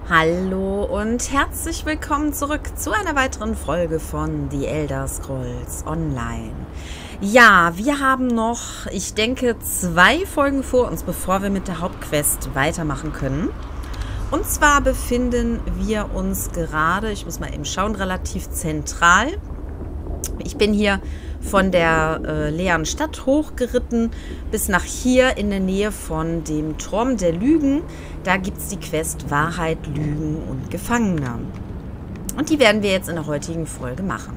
Hallo und herzlich willkommen zurück zu einer weiteren Folge von The Elder Scrolls Online. Ja, wir haben noch, ich denke, 2 Folgen vor uns, bevor wir mit der Hauptquest weitermachen können. Und zwar befinden wir uns gerade, ich muss mal eben schauen, relativ zentral. Ich bin hier von der leeren Stadt hochgeritten bis nach hier in der Nähe von dem Turm der Lügen. Da gibt es die Quest Wahrheit, Lügen und Gefangene. Und die werden wir jetzt in der heutigen Folge machen.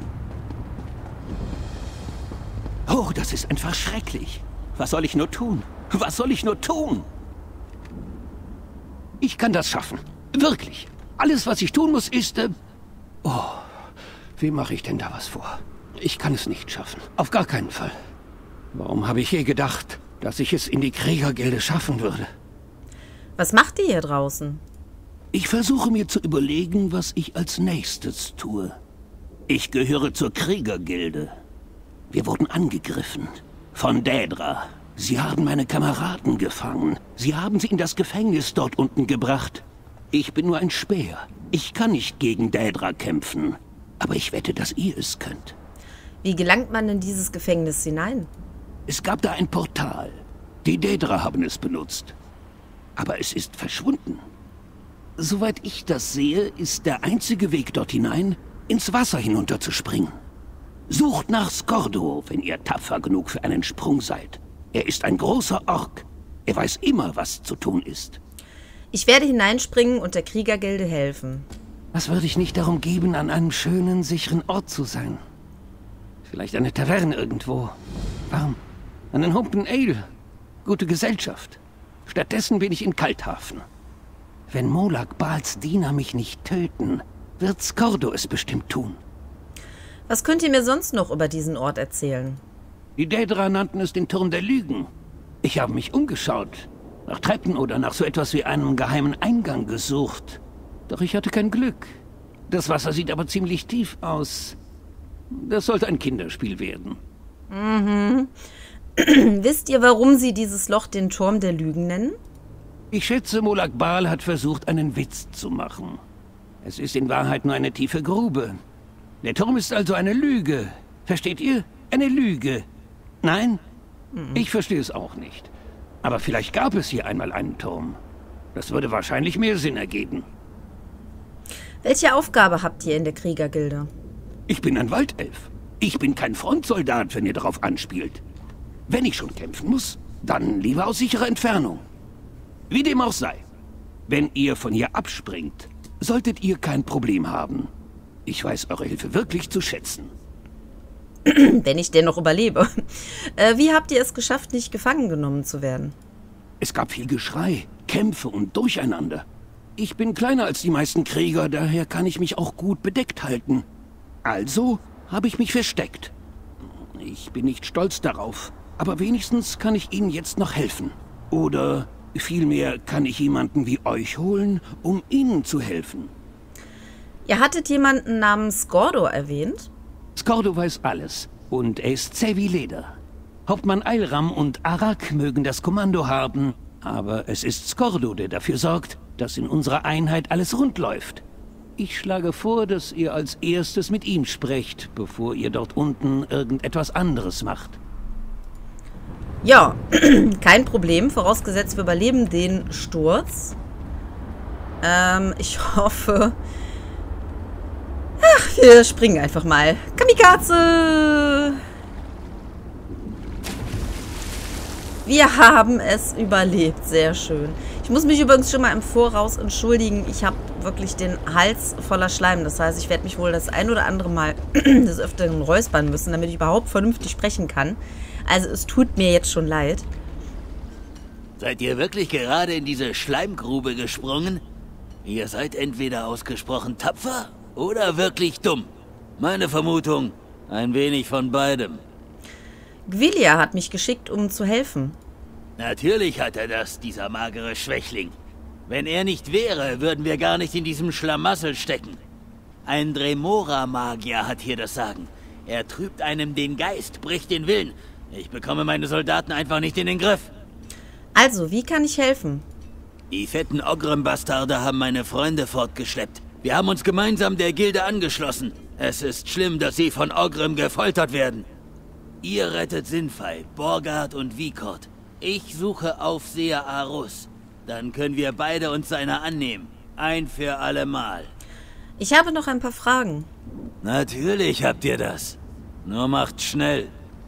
Oh, das ist einfach schrecklich. Was soll ich nur tun? Was soll ich nur tun? Ich kann das schaffen. Wirklich. Alles, was ich tun muss, ist... Oh, wie mache ich denn da was vor? Ich kann es nicht schaffen. Auf gar keinen Fall. Warum habe ich je gedacht, dass ich es in die Kriegergilde schaffen würde? Was macht ihr hier draußen? Ich versuche mir zu überlegen, was ich als nächstes tue. Ich gehöre zur Kriegergilde. Wir wurden angegriffen. Von Daedra. Sie haben meine Kameraden gefangen. Sie haben sie in das Gefängnis dort unten gebracht. Ich bin nur ein Späher. Ich kann nicht gegen Daedra kämpfen. Aber ich wette, dass ihr es könnt. Wie gelangt man in dieses Gefängnis hinein? Es gab da ein Portal. Die Daedra haben es benutzt. Aber es ist verschwunden. Soweit ich das sehe, ist der einzige Weg dort hinein, ins Wasser hinunterzuspringen. Sucht nach Skordo, wenn ihr tapfer genug für einen Sprung seid. Er ist ein großer Ork. Er weiß immer, was zu tun ist. Ich werde hineinspringen und der Kriegergilde helfen. Was würde ich nicht darum geben, an einem schönen, sicheren Ort zu sein? Vielleicht eine Taverne irgendwo. Warm. Einen Humpen Ale. Gute Gesellschaft. Stattdessen bin ich in Kalthafen. Wenn Molag Bals Diener mich nicht töten, wird Skordo es bestimmt tun. Was könnt ihr mir sonst noch über diesen Ort erzählen? Die Daedra nannten es den Turm der Lügen. Ich habe mich umgeschaut. Nach Treppen oder nach so etwas wie einem geheimen Eingang gesucht. Doch ich hatte kein Glück. Das Wasser sieht aber ziemlich tief aus. Das sollte ein Kinderspiel werden. Mhm. Wisst ihr, warum sie dieses Loch den Turm der Lügen nennen? Ich schätze, Molag Bal hat versucht, einen Witz zu machen. Es ist in Wahrheit nur eine tiefe Grube. Der Turm ist also eine Lüge. Versteht ihr? Eine Lüge. Nein? Ich verstehe es auch nicht. Aber vielleicht gab es hier einmal einen Turm. Das würde wahrscheinlich mehr Sinn ergeben. Welche Aufgabe habt ihr in der Kriegergilde? Ich bin ein Waldelf. Ich bin kein Frontsoldat, wenn ihr darauf anspielt. Wenn ich schon kämpfen muss, dann lieber aus sicherer Entfernung. Wie dem auch sei. Wenn ihr von hier abspringt, solltet ihr kein Problem haben. Ich weiß eure Hilfe wirklich zu schätzen. Wenn ich denn noch überlebe. Wie habt ihr es geschafft, nicht gefangen genommen zu werden? Es gab viel Geschrei, Kämpfe und Durcheinander. Ich bin kleiner als die meisten Krieger, daher kann ich mich auch gut bedeckt halten. Also habe ich mich versteckt. Ich bin nicht stolz darauf, aber wenigstens kann ich Ihnen jetzt noch helfen. Oder vielmehr kann ich jemanden wie euch holen, um Ihnen zu helfen. Ihr hattet jemanden namens Skordo erwähnt? Skordo weiß alles und er ist zäh wie Leder. Hauptmann Eilram und Arak mögen das Kommando haben, aber es ist Skordo, der dafür sorgt, dass in unserer Einheit alles rund läuft. Ich schlage vor, dass ihr als erstes mit ihm sprecht, bevor ihr dort unten irgendetwas anderes macht. Ja, kein Problem, vorausgesetzt wir überleben den Sturz. Ich hoffe... Ach, wir springen einfach mal. Kamikaze! Wir haben es überlebt, sehr schön. Ich muss mich übrigens schon mal im Voraus entschuldigen. Ich habe wirklich den Hals voller Schleim. Das heißt, ich werde mich wohl das ein oder andere Mal des Öfteren räuspern müssen, damit ich überhaupt vernünftig sprechen kann. Also es tut mir jetzt schon leid. Seid ihr wirklich gerade in diese Schleimgrube gesprungen? Ihr seid entweder ausgesprochen tapfer oder wirklich dumm. Meine Vermutung, ein wenig von beidem. Gwilia hat mich geschickt, um zu helfen. Natürlich hat er das, dieser magere Schwächling. Wenn er nicht wäre, würden wir gar nicht in diesem Schlamassel stecken. Ein Dremora-Magier hat hier das Sagen. Er trübt einem den Geist, bricht den Willen. Ich bekomme meine Soldaten einfach nicht in den Griff. Also, wie kann ich helfen? Die fetten Ogrim-Bastarde haben meine Freunde fortgeschleppt. Wir haben uns gemeinsam der Gilde angeschlossen. Es ist schlimm, dass sie von Ogrim gefoltert werden. Ihr rettet Sinfei, Borgard und Vikord. Ich suche Aufseher Arus. Dann können wir beide uns seiner annehmen. Ein für alle Mal. Ich habe noch ein paar Fragen. Natürlich habt ihr das. Nur macht schnell.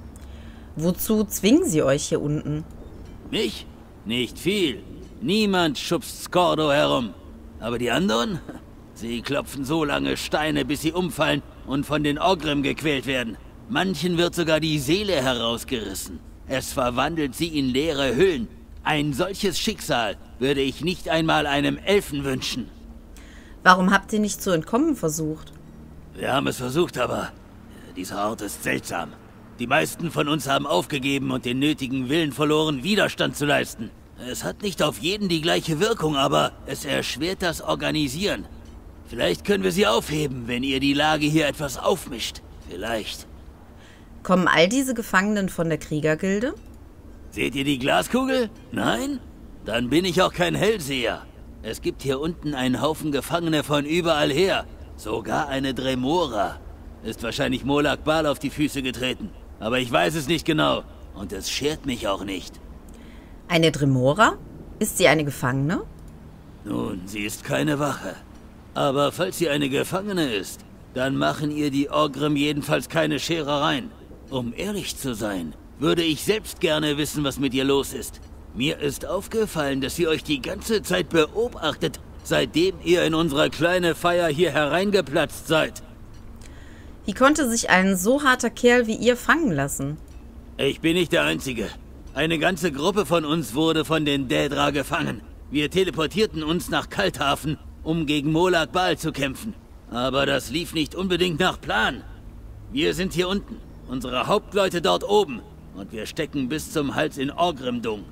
Wozu zwingen sie euch hier unten? Mich? Nicht viel. Niemand schubst Skordo herum. Aber die anderen? Sie klopfen so lange Steine, bis sie umfallen und von den Ogrim gequält werden. Manchen wird sogar die Seele herausgerissen. Es verwandelt sie in leere Hüllen. Ein solches Schicksal würde ich nicht einmal einem Elfen wünschen. Warum habt ihr nicht zu entkommen versucht? Wir haben es versucht, aber dieser Ort ist seltsam. Die meisten von uns haben aufgegeben und den nötigen Willen verloren, Widerstand zu leisten. Es hat nicht auf jeden die gleiche Wirkung, aber es erschwert das Organisieren. Vielleicht können wir sie aufheben, wenn ihr die Lage hier etwas aufmischt. Vielleicht. Kommen all diese Gefangenen von der Kriegergilde? Seht ihr die Glaskugel? Nein? Dann bin ich auch kein Hellseher. Es gibt hier unten einen Haufen Gefangene von überall her. Sogar eine Dremora. Ist wahrscheinlich Molag Bal auf die Füße getreten. Aber ich weiß es nicht genau. Und es schert mich auch nicht. Eine Dremora? Ist sie eine Gefangene? Nun, sie ist keine Wache. Aber falls sie eine Gefangene ist, dann machen ihr die Ogrim jedenfalls keine Scherereien. Um ehrlich zu sein, würde ich selbst gerne wissen, was mit ihr los ist. Mir ist aufgefallen, dass sie euch die ganze Zeit beobachtet, seitdem ihr in unsere kleine Feier hier hereingeplatzt seid. Wie konnte sich ein so harter Kerl wie ihr fangen lassen? Ich bin nicht der Einzige. Eine ganze Gruppe von uns wurde von den Daedra gefangen. Wir teleportierten uns nach Kalthafen, um gegen Molag Bal zu kämpfen. Aber das lief nicht unbedingt nach Plan. Wir sind hier unten, unsere Hauptleute dort oben. Und wir stecken bis zum Hals in Orgrimmdung.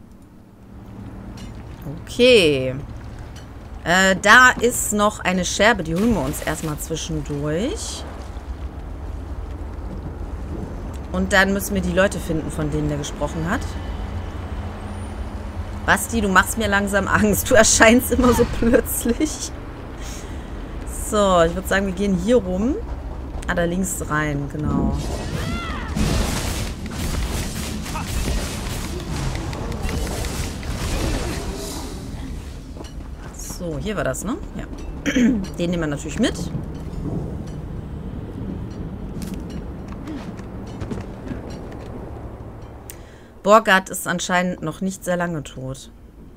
Okay. Da ist noch eine Scherbe, die holen wir uns erstmal zwischendurch. Und dann müssen wir die Leute finden, von denen der gesprochen hat. Basti, du machst mir langsam Angst. Du erscheinst immer so plötzlich. So, ich würde sagen, wir gehen hier rum. Ah, da links rein, genau. So, hier war das, ne? Ja. Den nehmen wir natürlich mit. Borgard ist anscheinend noch nicht sehr lange tot.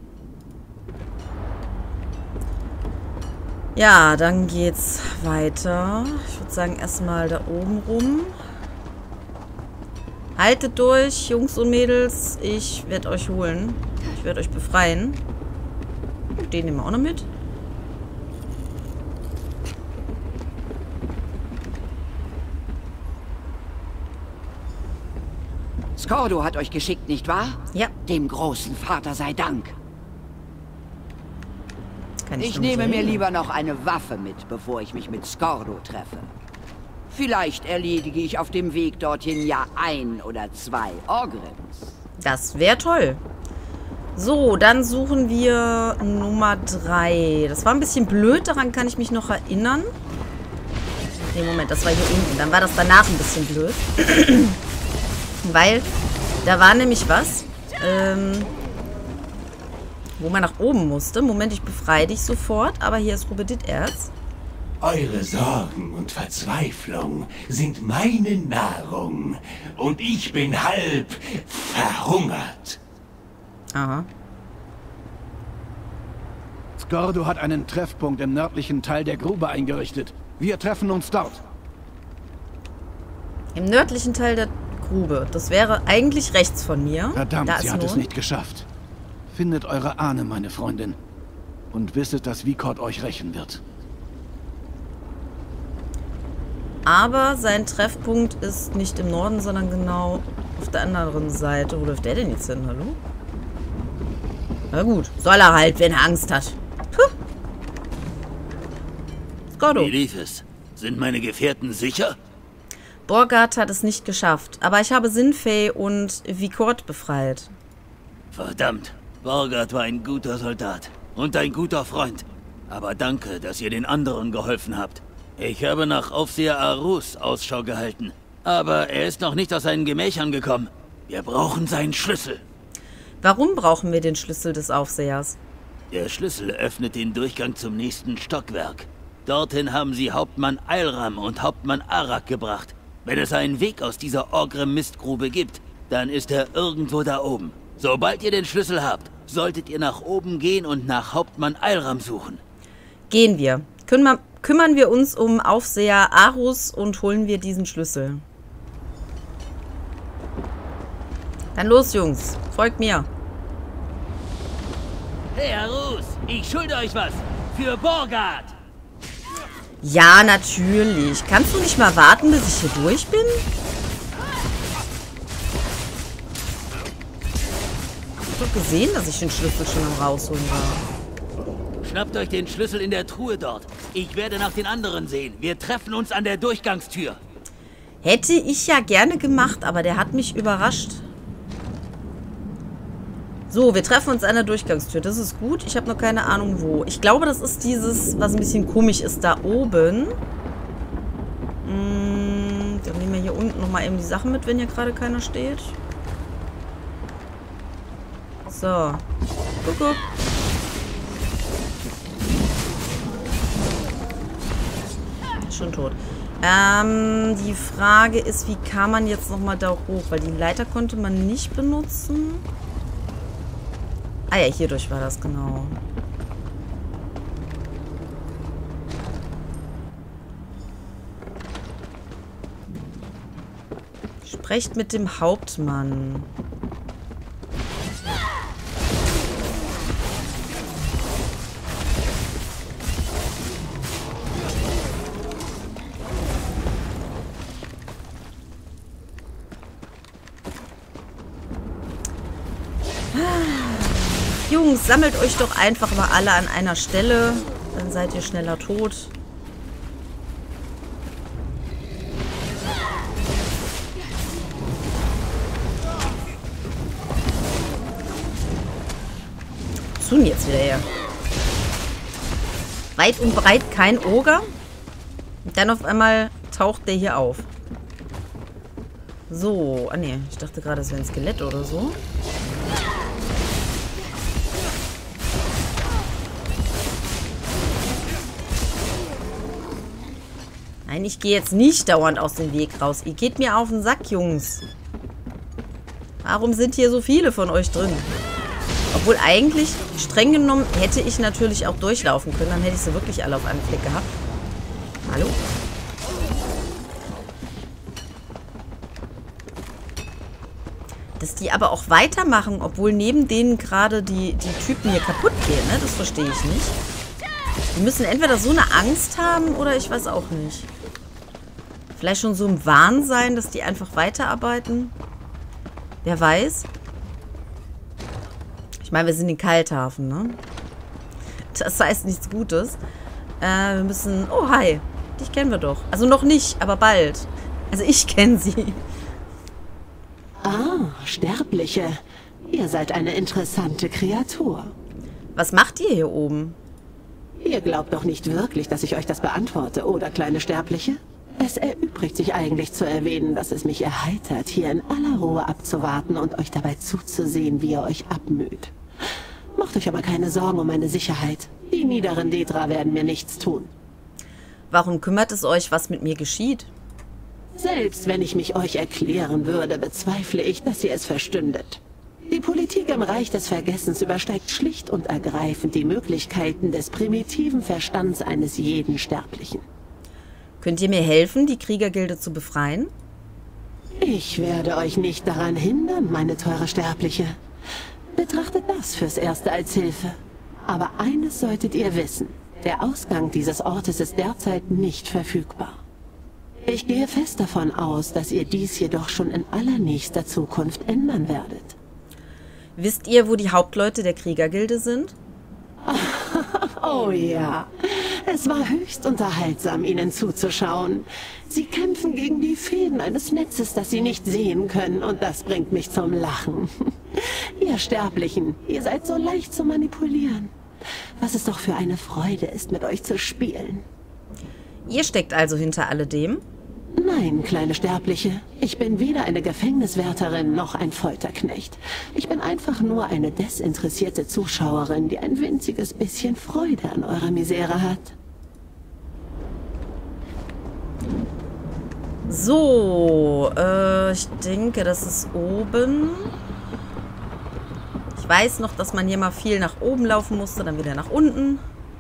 Ja, dann geht's weiter. Ich würde sagen, erstmal da oben rum. Haltet durch, Jungs und Mädels. Ich werde euch holen. Ich werde euch befreien. Den nehmen wir auch noch mit. Skordo hat euch geschickt, nicht wahr? Ja. Dem großen Vater sei Dank. Kann Ich nur nehme so mir reden. lieber noch eine Waffe mit, bevor ich mich mit Skordo treffe. Vielleicht erledige ich auf dem Weg dorthin ja 1 oder 2 Ogrims. Das wäre toll. So, dann suchen wir Nummer 3. Das war ein bisschen blöd, daran kann ich mich noch erinnern. Nee, Moment, das war hier unten. Dann war das danach ein bisschen blöd. Weil, da war nämlich was, wo man nach oben musste. Moment, ich befreie dich sofort, aber hier ist Rubedit-Erz. Eure Sorgen und Verzweiflung sind meine Nahrung. Und ich bin halb verhungert. Aha. Skordo hat einen Treffpunkt im nördlichen Teil der Grube eingerichtet. Wir treffen uns dort. Im nördlichen Teil der Grube. Das wäre eigentlich rechts von mir. Verdammt, Da sie ist hat es nur- nicht geschafft. Findet eure Ahne, meine Freundin. Und wisset, dass Vikord euch rächen wird. Aber sein Treffpunkt ist nicht im Norden, sondern genau auf der anderen Seite. Wo läuft der denn jetzt hin? Hallo? Na gut, soll er halt, wenn er Angst hat. Puh. Skordo. Wie lief es? Sind meine Gefährten sicher? Borgard hat es nicht geschafft, aber ich habe Sinfei und Vikord befreit. Verdammt. Borgard war ein guter Soldat und ein guter Freund. Aber danke, dass ihr den anderen geholfen habt. Ich habe nach Aufseher Arus Ausschau gehalten. Aber er ist noch nicht aus seinen Gemächern gekommen. Wir brauchen seinen Schlüssel. Warum brauchen wir den Schlüssel des Aufsehers? Der Schlüssel öffnet den Durchgang zum nächsten Stockwerk. Dorthin haben sie Hauptmann Eilram und Hauptmann Arak gebracht. Wenn es einen Weg aus dieser Orgrim-Mistgrube gibt, dann ist er irgendwo da oben. Sobald ihr den Schlüssel habt, solltet ihr nach oben gehen und nach Hauptmann Eilram suchen. Gehen wir. Kümmern wir uns um Aufseher Arus und holen wir diesen Schlüssel. Dann los, Jungs. Folgt mir. Hey, Arus, ich schulde euch was. Für Borgard. Ja, natürlich. Kannst du nicht mal warten, bis ich hier durch bin? Ich hab doch gesehen, dass ich den Schlüssel schon am Rausholen war. Schnappt euch den Schlüssel in der Truhe dort. Ich werde nach den anderen sehen. Wir treffen uns an der Durchgangstür. Hätte ich ja gerne gemacht, aber der hat mich überrascht. So, wir treffen uns an der Durchgangstür. Das ist gut. Ich habe noch keine Ahnung, wo. Ich glaube, das ist dieses, was ein bisschen komisch ist, da oben. Dann nehmen wir hier unten nochmal eben die Sachen mit, wenn hier gerade keiner steht. So. Guck. Schon tot. Die Frage ist, wie kam man jetzt nochmal da hoch? Weil die Leiter konnte man nicht benutzen. Ah ja, hierdurch war das genau. Sprecht mit dem Hauptmann. Jungs, sammelt euch doch einfach mal alle an einer Stelle. Dann seid ihr schneller tot. Was tun jetzt wieder her? Weit und breit kein Oger. Und dann auf einmal taucht der hier auf. So. Ah ne, ich dachte gerade, es wäre ein Skelett oder so. Nein, ich gehe jetzt nicht dauernd aus dem Weg raus. Ihr geht mir auf den Sack, Jungs. Warum sind hier so viele von euch drin? Obwohl eigentlich, streng genommen, hätte ich natürlich auch durchlaufen können. Dann hätte ich sie wirklich alle auf einen Fleck gehabt. Hallo? Dass die aber auch weitermachen, obwohl neben denen gerade die Typen hier kaputt gehen, ne? Das verstehe ich nicht. Die müssen entweder so eine Angst haben oder ich weiß auch nicht. Vielleicht schon so im Wahn sein, dass die einfach weiterarbeiten. Wer weiß. Ich meine, wir sind in Kalthafen, ne? Das heißt nichts Gutes. Wir müssen... Oh, hi. Dich kennen wir doch. Also noch nicht, aber bald. Also ich kenne sie. Ah, Sterbliche. Ihr seid eine interessante Kreatur. Was macht ihr hier oben? Ihr glaubt doch nicht wirklich, dass ich euch das beantworte, oder, kleine Sterbliche? Es erübrigt sich eigentlich zu erwähnen, dass es mich erheitert, hier in aller Ruhe abzuwarten und euch dabei zuzusehen, wie ihr euch abmüht. Macht euch aber keine Sorgen um meine Sicherheit. Die niederen Dedra werden mir nichts tun. Warum kümmert es euch, was mit mir geschieht? Selbst wenn ich mich euch erklären würde, bezweifle ich, dass ihr es verstündet. Die Politik im Reich des Vergessens übersteigt schlicht und ergreifend die Möglichkeiten des primitiven Verstands eines jeden Sterblichen. Könnt ihr mir helfen, die Kriegergilde zu befreien? Ich werde euch nicht daran hindern, meine teure Sterbliche. Betrachtet das fürs Erste als Hilfe. Aber eines solltet ihr wissen. Der Ausgang dieses Ortes ist derzeit nicht verfügbar. Ich gehe fest davon aus, dass ihr dies jedoch schon in allernächster Zukunft ändern werdet. Wisst ihr, wo die Hauptleute der Kriegergilde sind? Oh ja, es war höchst unterhaltsam, ihnen zuzuschauen. Sie kämpfen gegen die Fäden eines Netzes, das sie nicht sehen können, und das bringt mich zum Lachen. Ihr Sterblichen, ihr seid so leicht zu manipulieren. Was es doch für eine Freude ist, mit euch zu spielen. Ihr steckt also hinter alledem? Nein, kleine Sterbliche. Ich bin weder eine Gefängniswärterin noch ein Folterknecht. Ich bin einfach nur eine desinteressierte Zuschauerin, die ein winziges bisschen Freude an eurer Misere hat. So, ich denke, das ist oben. Ich weiß noch, dass man hier mal viel nach oben laufen musste, dann wieder nach unten.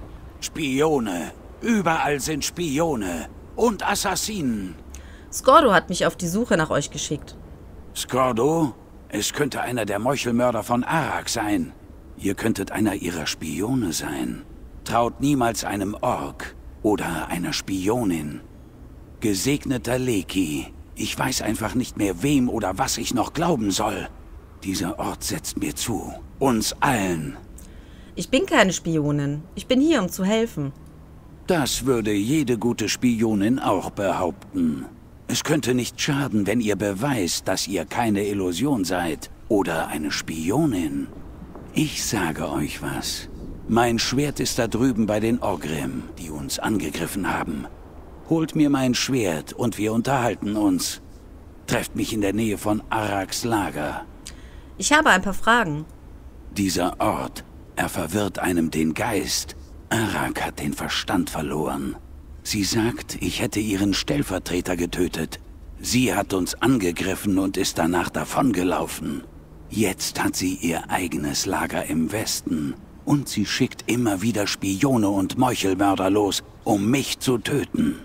Spione. Überall sind Spione. Und Assassinen. Skordo hat mich auf die Suche nach euch geschickt. Skordo? Es könnte einer der Meuchelmörder von Arak sein. Ihr könntet einer ihrer Spione sein. Traut niemals einem Ork oder einer Spionin. Gesegneter Leki. Ich weiß einfach nicht mehr, wem oder was ich noch glauben soll. Dieser Ort setzt mir zu. Uns allen. Ich bin keine Spionin. Ich bin hier, um zu helfen. Das würde jede gute Spionin auch behaupten. Es könnte nicht schaden, wenn ihr beweist, dass ihr keine Illusion seid oder eine Spionin. Ich sage euch was. Mein Schwert ist da drüben bei den Orgrim, die uns angegriffen haben. Holt mir mein Schwert und wir unterhalten uns. Trefft mich in der Nähe von Araks Lager. Ich habe ein paar Fragen. Dieser Ort, er verwirrt einem den Geist. Arak hat den Verstand verloren. Sie sagt, ich hätte ihren Stellvertreter getötet. Sie hat uns angegriffen und ist danach davongelaufen. Jetzt hat sie ihr eigenes Lager im Westen. Und sie schickt immer wieder Spione und Meuchelmörder los, um mich zu töten.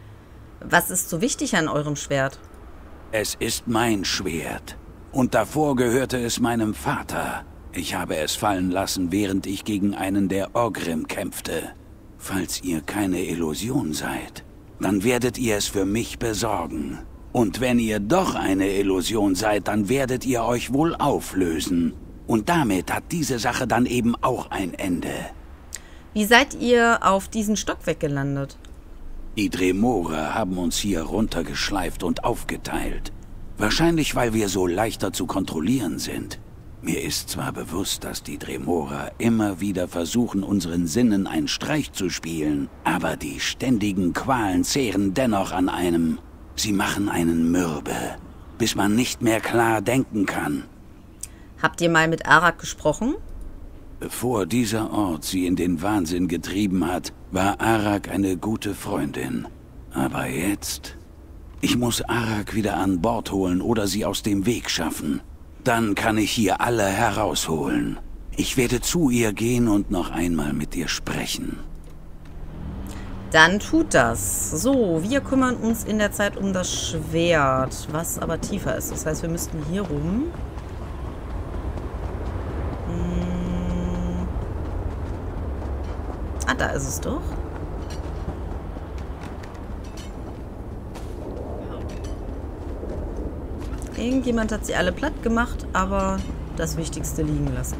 Was ist so wichtig an eurem Schwert? Es ist mein Schwert. Und davor gehörte es meinem Vater. Ich habe es fallen lassen, während ich gegen einen der Orgrim kämpfte. Falls ihr keine Illusion seid, dann werdet ihr es für mich besorgen. Und wenn ihr doch eine Illusion seid, dann werdet ihr euch wohl auflösen. Und damit hat diese Sache dann eben auch ein Ende. Wie seid ihr auf diesen Stockwerk gelandet? Die Dremora haben uns hier runtergeschleift und aufgeteilt. Wahrscheinlich, weil wir so leichter zu kontrollieren sind. Mir ist zwar bewusst, dass die Dremora immer wieder versuchen, unseren Sinnen einen Streich zu spielen, aber die ständigen Qualen zehren dennoch an einem. Sie machen einen mürbe, bis man nicht mehr klar denken kann. Habt ihr mal mit Arak gesprochen? Bevor dieser Ort sie in den Wahnsinn getrieben hat, war Arak eine gute Freundin. Aber jetzt... Ich muss Arak wieder an Bord holen oder sie aus dem Weg schaffen. Dann kann ich hier alle herausholen. Ich werde zu ihr gehen und noch einmal mit ihr sprechen. Dann tut das. So, wir kümmern uns in der Zeit um das Schwert, was aber tiefer ist. Das heißt, wir müssten hier rum. Ah, da ist es doch. Irgendjemand hat sie alle platt gemacht, aber das Wichtigste liegen lassen.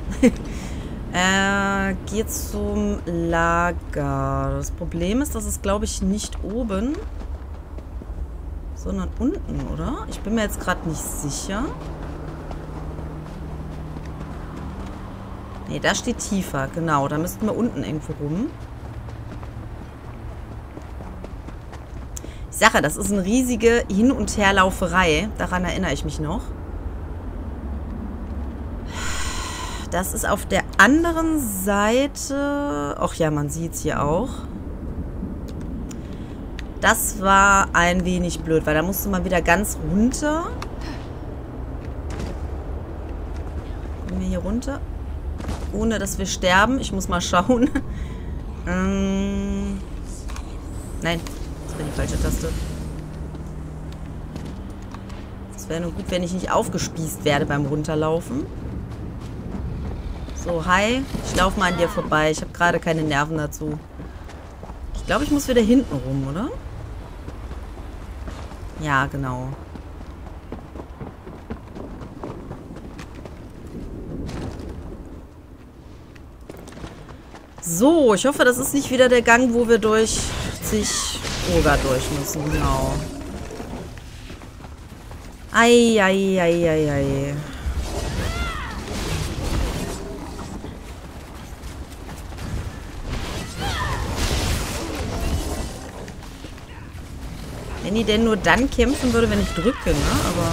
Geht zum Lager. Das Problem ist, dass es, glaube ich, nicht oben, sondern unten, oder? Ich bin mir jetzt gerade nicht sicher. Ne, da steht tiefer, genau. Da müssten wir unten irgendwo rum. Ich sage, das ist eine riesige Hin- und Herlauferei. Daran erinnere ich mich noch. Das ist auf der anderen Seite... Ach ja, man sieht es hier auch. Das war ein wenig blöd, weil da musste man wieder ganz runter. Kommen wir hier runter? Ohne, dass wir sterben. Ich muss mal schauen. Nein. Das wäre die falsche Taste. Es wäre nur gut, wenn ich nicht aufgespießt werde beim Runterlaufen. So, hi. Ich laufe mal an dir vorbei. Ich habe gerade keine Nerven dazu. Ich glaube, ich muss wieder hinten rum, oder? Ja, genau. So, ich hoffe, das ist nicht wieder der Gang, wo wir durch zig Oger durch müssen. Genau. Ei. Wenn die denn nur dann kämpfen würde, wenn ich drücke, ne? Aber...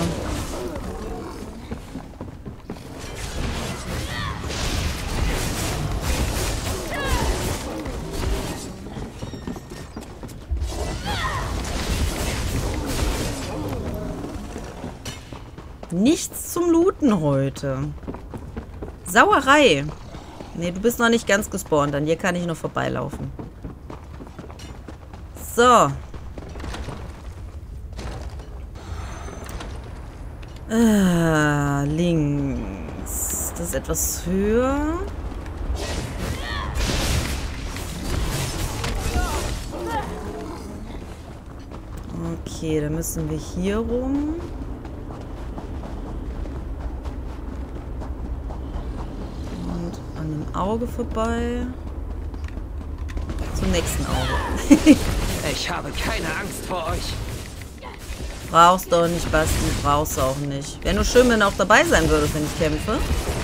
Nichts zum Looten heute. Sauerei. Nee, du bist noch nicht ganz gespawnt. An dir kann ich noch vorbeilaufen. So. Links. Das ist etwas höher. Okay, dann müssen wir hier rum. Auge vorbei. Zum nächsten Auge. Ich habe keine Angst vor euch. Brauchst du auch nicht, Basti. Brauchst du auch nicht. Wäre nur schön, wenn du auch dabei sein würdest, wenn ich kämpfe.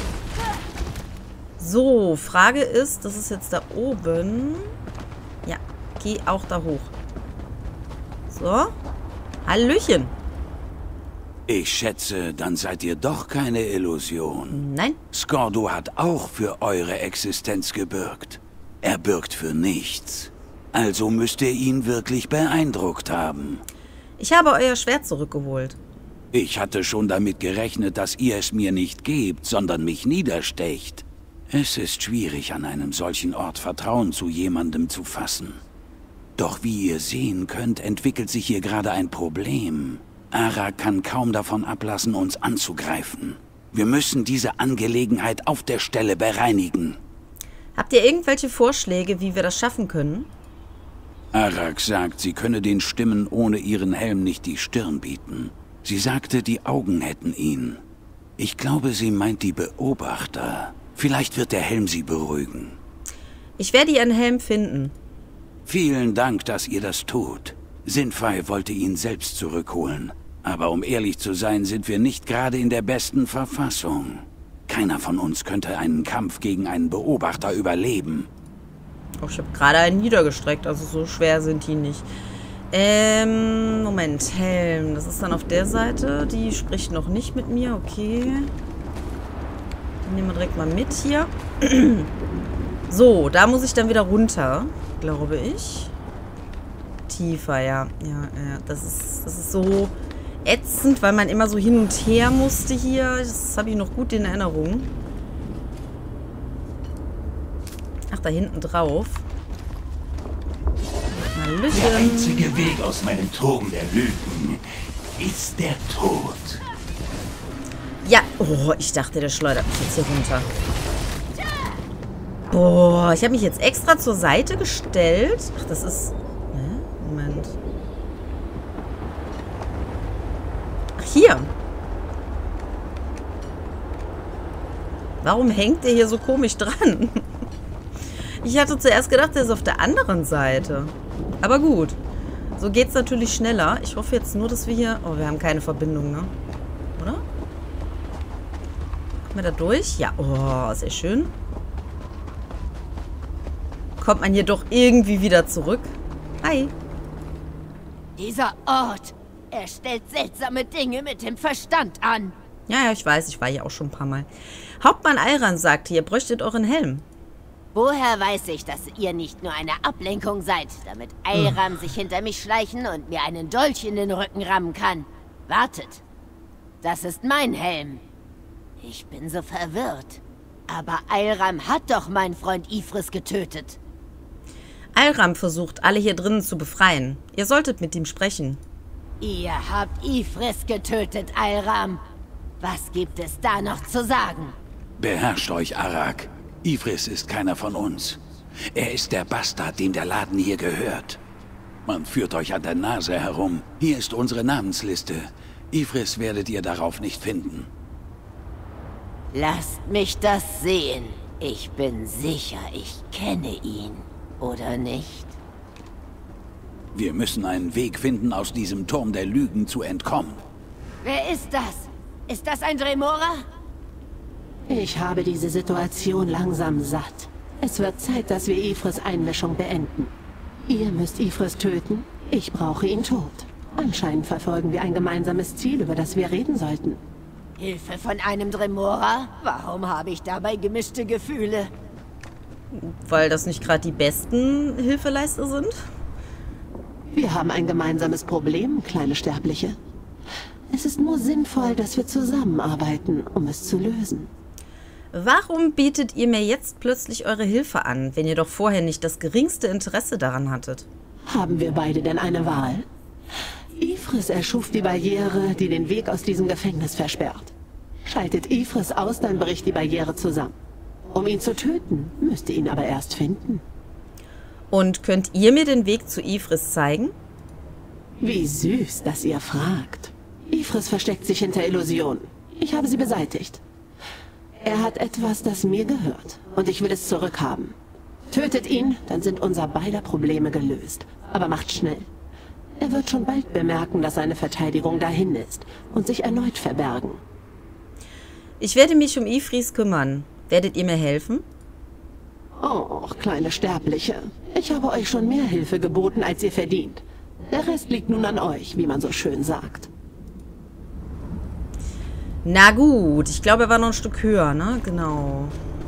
So, Frage ist, das ist jetzt da oben. Ja, geh auch da hoch. So. Hallöchen. Ich schätze, dann seid ihr doch keine Illusion. Nein. Skordo hat auch für eure Existenz gebürgt. Er bürgt für nichts. Also müsst ihr ihn wirklich beeindruckt haben. Ich habe euer Schwert zurückgeholt. Ich hatte schon damit gerechnet, dass ihr es mir nicht gebt, sondern mich niederstecht. Es ist schwierig, an einem solchen Ort Vertrauen zu jemandem zu fassen. Doch wie ihr sehen könnt, entwickelt sich hier gerade ein Problem. Arak kann kaum davon ablassen, uns anzugreifen. Wir müssen diese Angelegenheit auf der Stelle bereinigen. Habt ihr irgendwelche Vorschläge, wie wir das schaffen können? Arak sagt, sie könne den Stimmen ohne ihren Helm nicht die Stirn bieten. Sie sagte, die Augen hätten ihn. Ich glaube, sie meint die Beobachter. Vielleicht wird der Helm sie beruhigen. Ich werde ihren Helm finden. Vielen Dank, dass ihr das tut. Sinfei wollte ihn selbst zurückholen. Aber um ehrlich zu sein, sind wir nicht gerade in der besten Verfassung. Keiner von uns könnte einen Kampf gegen einen Beobachter überleben. Oh, ich habe gerade einen niedergestreckt, also so schwer sind die nicht. Moment, Helm. Das ist dann auf der Seite. Die spricht noch nicht mit mir, okay. Den nehmen wir direkt mal mit hier. So, da muss ich dann wieder runter, glaube ich. Tiefer, ja. Ja, das ist so ätzend, weil man immer so hin und her musste hier. Das habe ich noch gut in Erinnerung. Ach, da hinten drauf. Hallöchen. Der einzige Weg aus meinem Turm der Lügen ist der Tod. Ja, oh, ich dachte, der schleudert mich jetzt hier runter. Boah, ich habe mich jetzt extra zur Seite gestellt. Ach, das ist... Moment. Ach, hier. Warum hängt der hier so komisch dran? Ich hatte zuerst gedacht, der ist auf der anderen Seite. Aber gut. So geht's natürlich schneller. Ich hoffe jetzt nur, dass wir hier... Oh, wir haben keine Verbindung, ne? Oder? Kommen wir da durch? Ja. Oh, sehr schön. Kommt man hier doch irgendwie wieder zurück? Hi. Dieser Ort, er stellt seltsame Dinge mit dem Verstand an. Ja, ich weiß, ich war hier auch schon ein paar Mal. Hauptmann Alran sagte, ihr bräuchtet euren Helm. Woher weiß ich, dass ihr nicht nur eine Ablenkung seid, damit Eiram sich hinter mich schleichen und mir einen Dolch in den Rücken rammen kann? Wartet. Das ist mein Helm. Ich bin so verwirrt. Aber Eiram hat doch meinen Freund Ifris getötet. Eiram versucht, alle hier drinnen zu befreien. Ihr solltet mit ihm sprechen. Ihr habt Ifris getötet, Eiram. Was gibt es da noch zu sagen? Beherrscht euch, Arak. Ifris ist keiner von uns. Er ist der Bastard, dem der Laden hier gehört. Man führt euch an der Nase herum. Hier ist unsere Namensliste. Ifris werdet ihr darauf nicht finden. Lasst mich das sehen. Ich bin sicher, ich kenne ihn. Oder nicht? Wir müssen einen Weg finden, aus diesem Turm der Lügen zu entkommen. Wer ist das? Ist das ein Dremora? Ich habe diese Situation langsam satt. Es wird Zeit, dass wir Ifris Einmischung beenden. Ihr müsst Ifris töten. Ich brauche ihn tot. Anscheinend verfolgen wir ein gemeinsames Ziel, über das wir reden sollten. Hilfe von einem Dremora? Warum habe ich dabei gemischte Gefühle? Weil das nicht gerade die besten Hilfeleister sind? Wir haben ein gemeinsames Problem, kleine Sterbliche. Es ist nur sinnvoll, dass wir zusammenarbeiten, um es zu lösen. Warum bietet ihr mir jetzt plötzlich eure Hilfe an, wenn ihr doch vorher nicht das geringste Interesse daran hattet? Haben wir beide denn eine Wahl? Ifris erschuf die Barriere, die den Weg aus diesem Gefängnis versperrt. Schaltet Ifris aus, dann bricht die Barriere zusammen. Um ihn zu töten, müsst ihr ihn aber erst finden. Und könnt ihr mir den Weg zu Ifris zeigen? Wie süß, dass ihr fragt. Ifris versteckt sich hinter Illusionen. Ich habe sie beseitigt. Er hat etwas, das mir gehört. Und ich will es zurückhaben. Tötet ihn, dann sind unser beider Probleme gelöst. Aber macht schnell. Er wird schon bald bemerken, dass seine Verteidigung dahin ist. Und sich erneut verbergen. Ich werde mich um Ifris kümmern. Werdet ihr mir helfen? Oh, kleine Sterbliche. Ich habe euch schon mehr Hilfe geboten, als ihr verdient. Der Rest liegt nun an euch, wie man so schön sagt. Na gut, ich glaube, er war noch ein Stück höher, ne? Genau.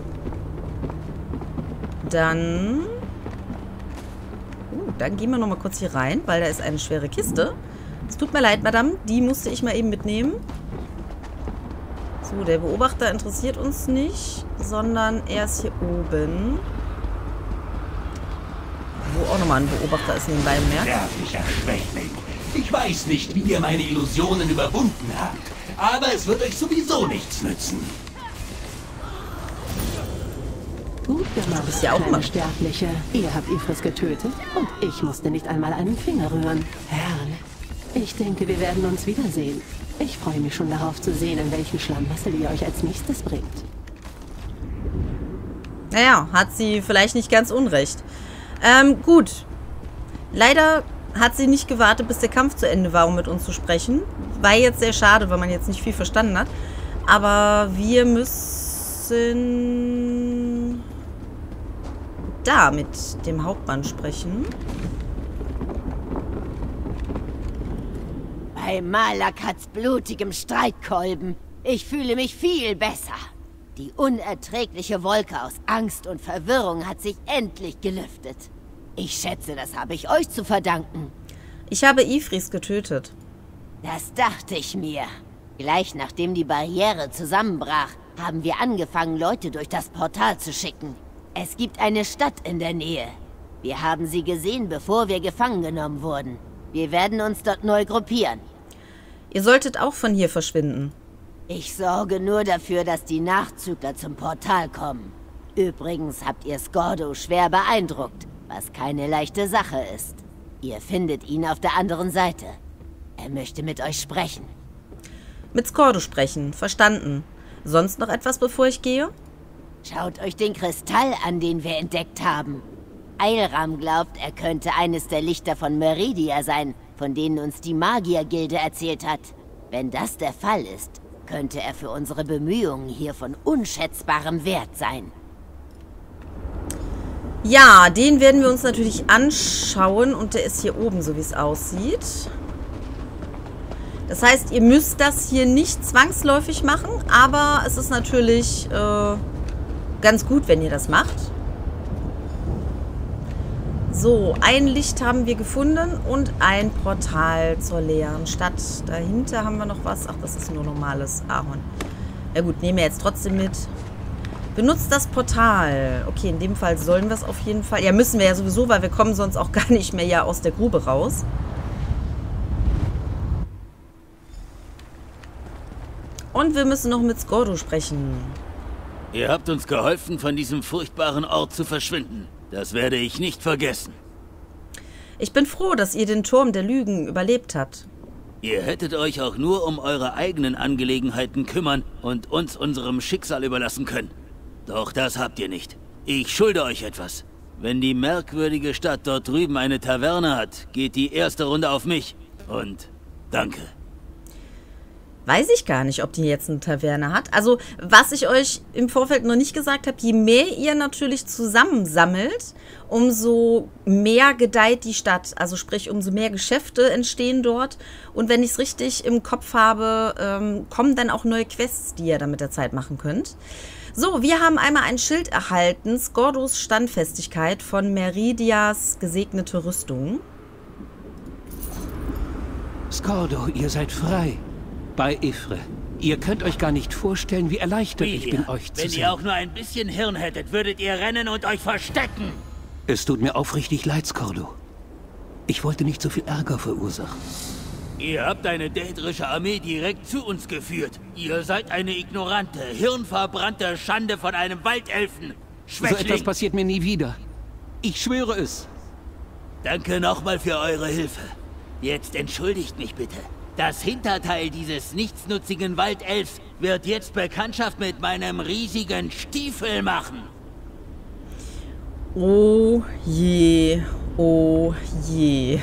Dann gehen wir noch mal kurz hier rein, weil da ist eine schwere Kiste. Es tut mir leid, Madame, die musste ich mal eben mitnehmen. So, der Beobachter interessiert uns nicht, sondern er ist hier oben. Wo auch nochmal ein Beobachter ist nebenbei bemerkt. Nerviger Schwächling. Ich weiß nicht, wie ihr meine Illusionen überwunden habt, aber es wird euch sowieso nichts nützen. Gut gemacht, bist ja auch kleine mal Sterbliche. Ihr habt Ifris getötet und ich musste nicht einmal einen Finger rühren. Herrlich. Ich denke, wir werden uns wiedersehen. Ich freue mich schon darauf zu sehen, in welchen Schlamassel ihr euch als nächstes bringt. Naja, hat sie vielleicht nicht ganz unrecht. Gut. Leider hat sie nicht gewartet, bis der Kampf zu Ende war, um mit uns zu sprechen. War jetzt sehr schade, weil man jetzt nicht viel verstanden hat. Aber wir müssen da mit dem Hauptmann sprechen. Bei Malakats blutigem Streitkolben. Ich fühle mich viel besser. Die unerträgliche Wolke aus Angst und Verwirrung hat sich endlich gelüftet. Ich schätze, das habe ich euch zu verdanken. Ich habe Ifris getötet. Das dachte ich mir. Gleich nachdem die Barriere zusammenbrach, haben wir angefangen, Leute durch das Portal zu schicken. Es gibt eine Stadt in der Nähe. Wir haben sie gesehen, bevor wir gefangen genommen wurden. Wir werden uns dort neu gruppieren. Ihr solltet auch von hier verschwinden. Ich sorge nur dafür, dass die Nachzügler zum Portal kommen. Übrigens habt ihr Skordo schwer beeindruckt, was keine leichte Sache ist. Ihr findet ihn auf der anderen Seite. Er möchte mit euch sprechen. Mit Skordo sprechen, verstanden. Sonst noch etwas, bevor ich gehe? Schaut euch den Kristall an, den wir entdeckt haben. Eilram glaubt, er könnte eines der Lichter von Meridia sein, von denen uns die Magiergilde erzählt hat. Wenn das der Fall ist, könnte er für unsere Bemühungen hier von unschätzbarem Wert sein. Ja, den werden wir uns natürlich anschauen und der ist hier oben, so wie es aussieht. Das heißt, ihr müsst das hier nicht zwangsläufig machen, aber es ist natürlich ganz gut, wenn ihr das macht. So, ein Licht haben wir gefunden und ein Portal zur leeren Stadt. Dahinter haben wir noch was. Ach, das ist nur normales Ahorn. Ja gut, nehmen wir jetzt trotzdem mit. Benutzt das Portal. Okay, in dem Fall sollen wir es auf jeden Fall. Ja, müssen wir ja sowieso, weil wir kommen sonst auch gar nicht mehr ja aus der Grube raus. Und wir müssen noch mit Skordo sprechen. Ihr habt uns geholfen, von diesem furchtbaren Ort zu verschwinden. Das werde ich nicht vergessen. Ich bin froh, dass ihr den Turm der Lügen überlebt habt. Ihr hättet euch auch nur um eure eigenen Angelegenheiten kümmern und uns unserem Schicksal überlassen können. Doch das habt ihr nicht. Ich schulde euch etwas. Wenn die merkwürdige Stadt dort drüben eine Taverne hat, geht die erste Runde auf mich. Und danke. weiß ich gar nicht, ob die jetzt eine Taverne hat. Also, was ich euch im Vorfeld noch nicht gesagt habe, je mehr ihr natürlich zusammensammelt, umso mehr gedeiht die Stadt. Also sprich, umso mehr Geschäfte entstehen dort. Und wenn ich es richtig im Kopf habe, kommen dann auch neue Quests, die ihr dann mit der Zeit machen könnt. So, wir haben einmal ein Schild erhalten, Skordos Standfestigkeit von Meridias gesegnete Rüstung. Skordo, ihr seid frei. Bei Y'ffre. Ihr könnt euch gar nicht vorstellen, wie erleichtert ich bin, euch zu sehen. Wenn ihr auch nur ein bisschen Hirn hättet, würdet ihr rennen und euch verstecken. Es tut mir aufrichtig leid, Skordo. Ich wollte nicht so viel Ärger verursachen. Ihr habt eine daedrische Armee direkt zu uns geführt. Ihr seid eine ignorante, hirnverbrannte Schande von einem Waldelfen. Schwächling. So etwas passiert mir nie wieder. Ich schwöre es. Danke nochmal für eure Hilfe. Jetzt entschuldigt mich bitte. Das Hinterteil dieses nichtsnutzigen Waldelfs wird jetzt Bekanntschaft mit meinem riesigen Stiefel machen. Oh je, oh je.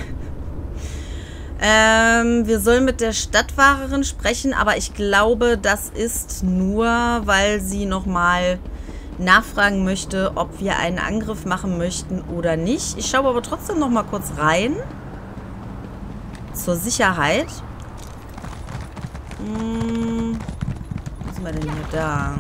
Wir sollen mit der Stadtwahrerin sprechen, aber ich glaube, das ist nur, weil sie nochmal nachfragen möchte, ob wir einen Angriff machen möchten oder nicht. Ich schaue aber trotzdem nochmal kurz rein. Zur Sicherheit. Was sind wir denn hier da?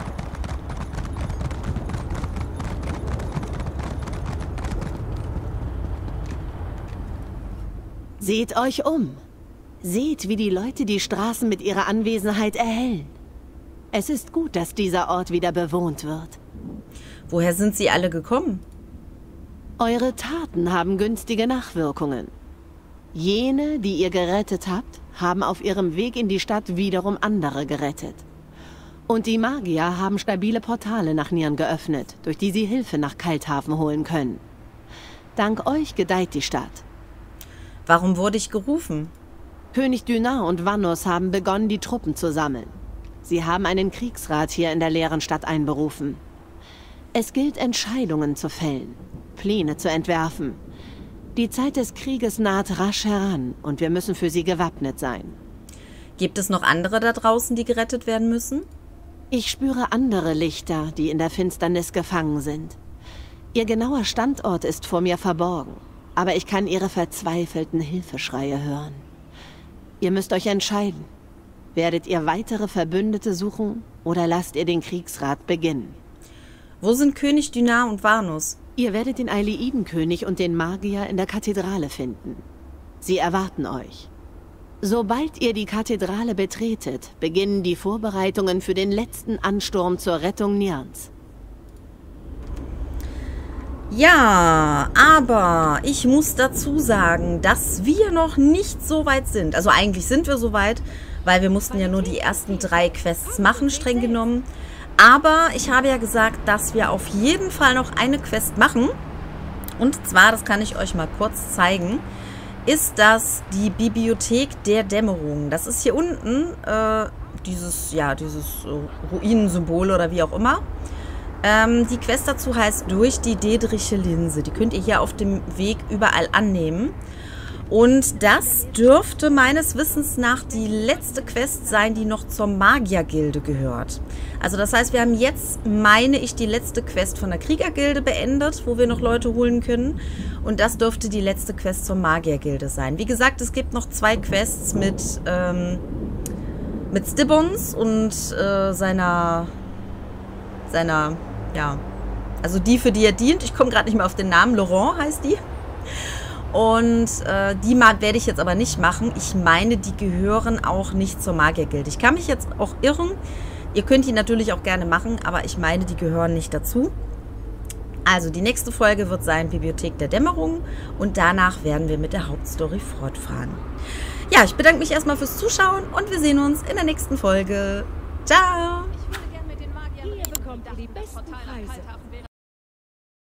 Seht euch um. Seht, wie die Leute die Straßen mit ihrer Anwesenheit erhellen. Es ist gut, dass dieser Ort wieder bewohnt wird. Woher sind sie alle gekommen? Eure Taten haben günstige Nachwirkungen. Jene, die ihr gerettet habt, haben auf ihrem Weg in die Stadt wiederum andere gerettet. Und die Magier haben stabile Portale nach Nirn geöffnet, durch die sie Hilfe nach Kalthafen holen können. Dank euch gedeiht die Stadt. Warum wurde ich gerufen? König Dunar und Vannos haben begonnen, die Truppen zu sammeln. Sie haben einen Kriegsrat hier in der leeren Stadt einberufen. Es gilt, Entscheidungen zu fällen, Pläne zu entwerfen. Die Zeit des Krieges naht rasch heran und wir müssen für sie gewappnet sein. Gibt es noch andere da draußen, die gerettet werden müssen? Ich spüre andere Lichter, die in der Finsternis gefangen sind. Ihr genauer Standort ist vor mir verborgen, aber ich kann ihre verzweifelten Hilfeschreie hören. Ihr müsst euch entscheiden. Werdet ihr weitere Verbündete suchen oder lasst ihr den Kriegsrat beginnen? Wo sind König Dunar und Vannos? Ihr werdet den Aileidenkönig und den Magier in der Kathedrale finden. Sie erwarten euch. Sobald ihr die Kathedrale betretet, beginnen die Vorbereitungen für den letzten Ansturm zur Rettung Nirns. Ja, aber ich muss dazu sagen, dass wir noch nicht so weit sind. Also eigentlich sind wir so weit, weil wir mussten ja nur die ersten 3 Quests machen, streng genommen. Aber ich habe ja gesagt, dass wir auf jeden Fall noch eine Quest machen. Und zwar, das kann ich euch mal kurz zeigen, ist das die Bibliothek der Dämmerung. Das ist hier unten dieses Ruinensymbol oder wie auch immer. Die Quest dazu heißt Durch die Daedrische Linse. Die könnt ihr hier auf dem Weg überall annehmen. Und das dürfte meines Wissens nach die letzte Quest sein, die noch zur Magiergilde gehört. Also das heißt, wir haben jetzt, meine ich, die letzte Quest von der Kriegergilde beendet, wo wir noch Leute holen können. Und das dürfte die letzte Quest zur Magiergilde sein. Wie gesagt, es gibt noch 2 Quests mit Stibbons und seiner, ja, also die, für die er dient. Ich komme gerade nicht mehr auf den Namen. Laurent heißt die. Und die werde ich jetzt aber nicht machen. Ich meine, die gehören auch nicht zur Magiergilde. Ich kann mich jetzt auch irren. Ihr könnt die natürlich auch gerne machen, aber ich meine, die gehören nicht dazu. Also die nächste Folge wird sein Bibliothek der Dämmerung und danach werden wir mit der Hauptstory fortfahren. Ja, ich bedanke mich erstmal fürs Zuschauen und wir sehen uns in der nächsten Folge. Ciao!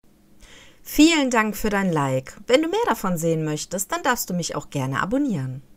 Vielen Dank für dein Like. Wenn du mehr davon sehen möchtest, dann darfst du mich auch gerne abonnieren.